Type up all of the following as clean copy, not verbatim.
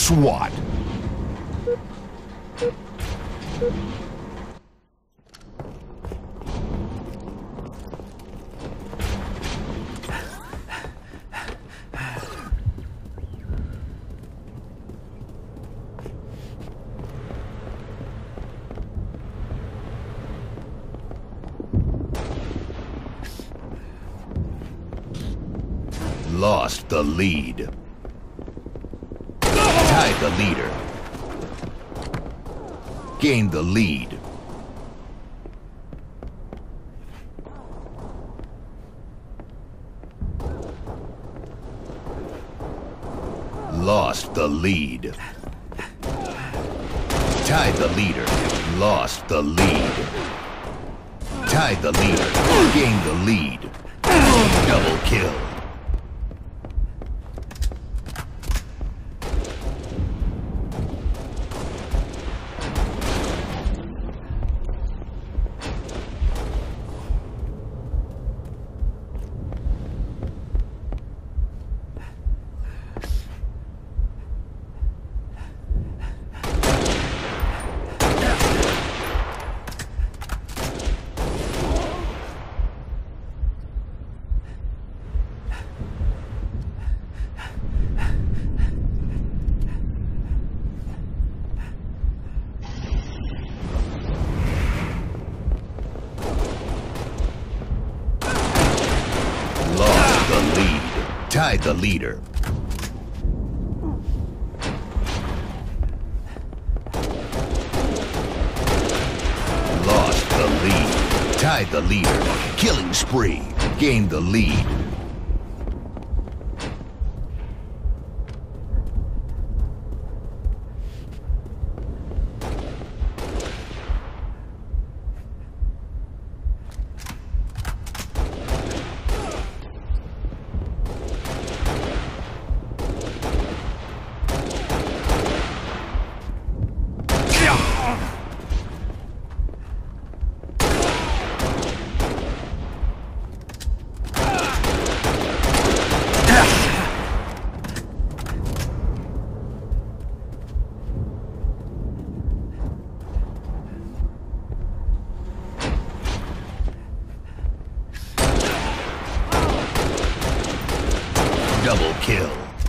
SWAT. Lost the lead. Tied the leader. Gained the lead. Lost the lead. Tied the leader. Lost the lead. Tied the leader. Gained the lead. Double kill. Tied the leader. Lost the lead. Tied the leader. Killing spree. Gained the lead. Double kill.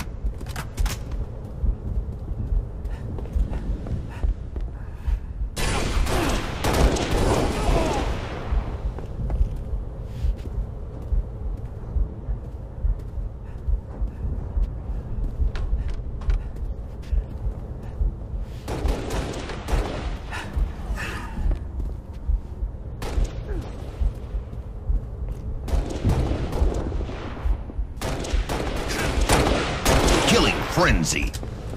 Killing frenzy.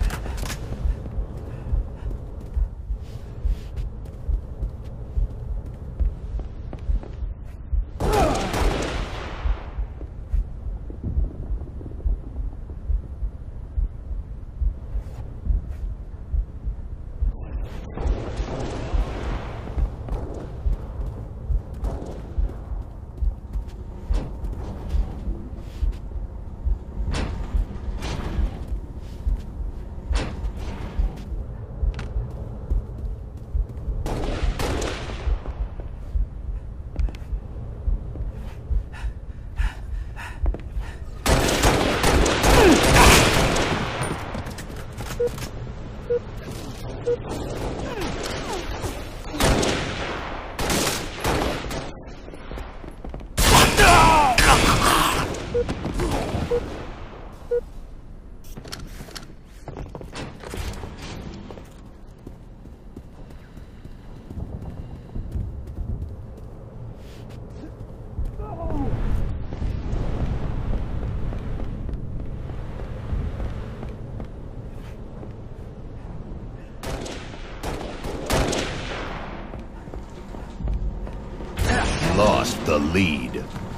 Lost the lead.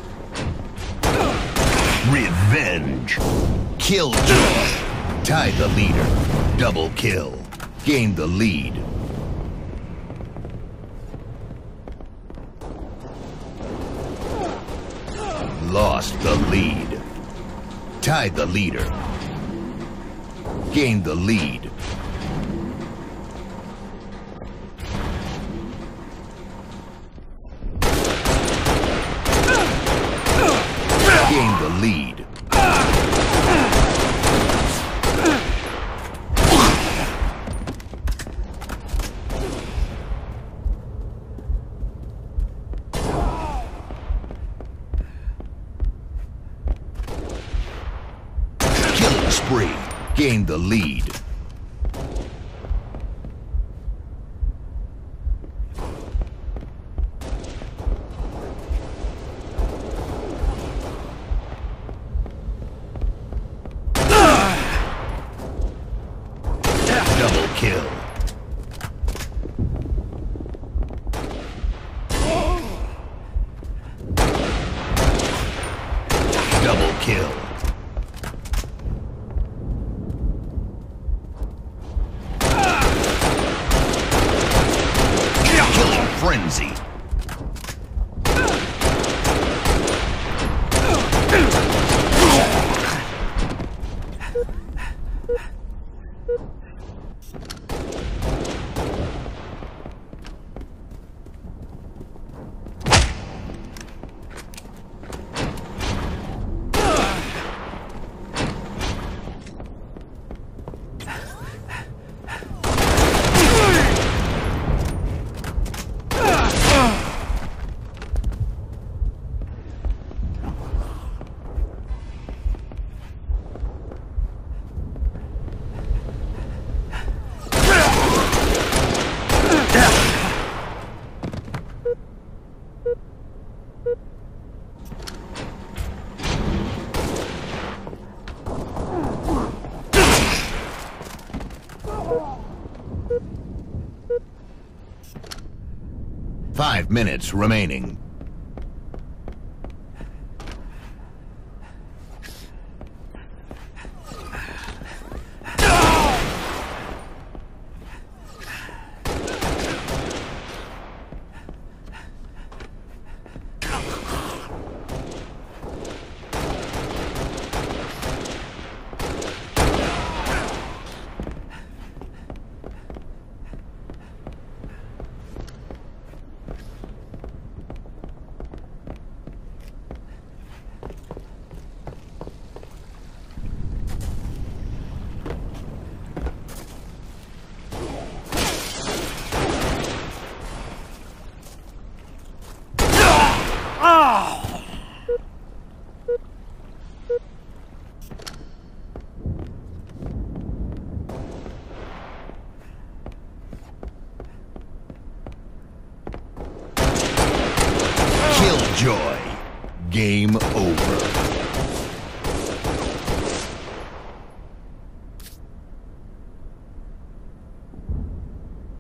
Revenge. Kill Josh. Tied the leader. Double kill. Gained the lead. Lost the lead. Tied the leader. Gained the lead. gain the lead. Killing spree, gain the lead. Double kill. Double kill. Killing frenzy. Five minutes remaining. Killjoy. Game over.